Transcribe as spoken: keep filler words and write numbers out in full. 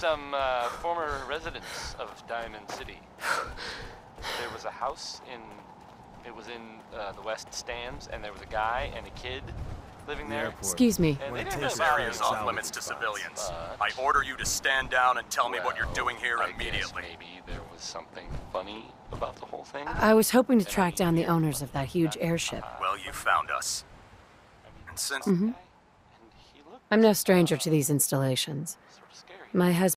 some uh, former residents of Diamond City. There was a house in, it was in uh, the West Stands, and there was a guy and a kid living there. Excuse me. And they didn't This have area is violence, off limits to civilians. but- I order you to stand down and tell me what you're Well, doing here I guess immediately. maybe there was something funny about the whole thing. I was hoping to track down the owners of that huge airship. Well, you found us. And since... Mhm. I'm no stranger to these installations. My husband